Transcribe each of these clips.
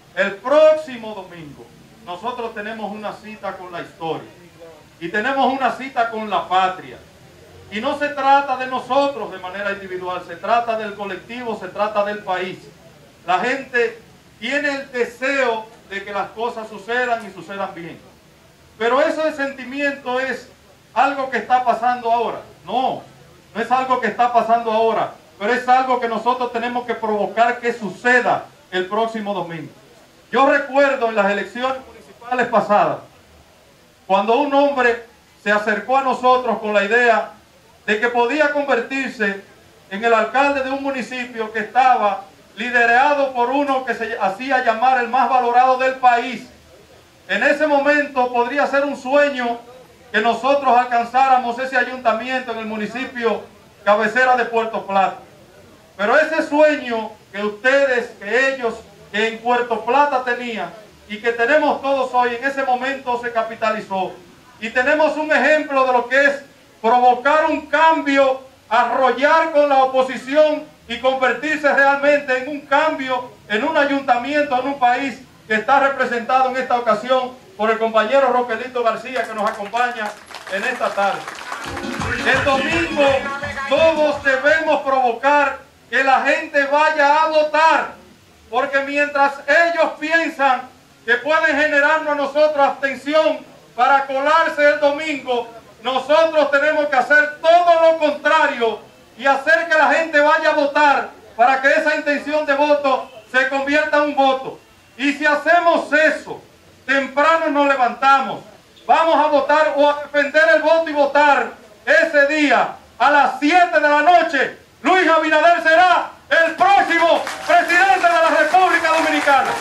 El próximo domingo nosotros tenemos una cita con la historia y tenemos una cita con la patria. Y no se trata de nosotros de manera individual, se trata del colectivo, se trata del país. La gente tiene el deseo de que las cosas sucedan y sucedan bien. Pero ese sentimiento es algo que está pasando ahora. No, no es algo que está pasando ahora, pero es algo que nosotros tenemos que provocar que suceda el próximo domingo. Yo recuerdo en las elecciones municipales pasadas, cuando un hombre se acercó a nosotros con la idea de que podía convertirse en el alcalde de un municipio que estaba liderado por uno que se hacía llamar el más valorado del país. En ese momento podría ser un sueño que nosotros alcanzáramos ese ayuntamiento en el municipio cabecera de Puerto Plata. Pero ese sueño que ustedes, que ellos, que en Puerto Plata tenían y que tenemos todos hoy, en ese momento se capitalizó. Y tenemos un ejemplo de lo que es provocar un cambio, arrollar con la oposición y convertirse realmente en un cambio, en un ayuntamiento, en un país que está representado en esta ocasión por el compañero Roquelito García, que nos acompaña en esta tarde. El domingo todos debemos provocar que la gente vaya a votar, porque mientras ellos piensan que pueden generarnos a nosotros abstención para colarse el domingo, nosotros tenemos que hacer todo lo contrario y hacer que la gente vaya a votar para que esa intención de voto se convierta en un voto. Y si hacemos eso, temprano nos levantamos, vamos a votar o a defender el voto y votar ese día a las 7 de la noche, Luis Abinader será el próximo presidente de la República Dominicana.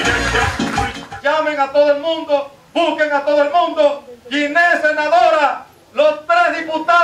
Llamen a todo el mundo, busquen a todo el mundo. Ginés, senadora, los 3 diputados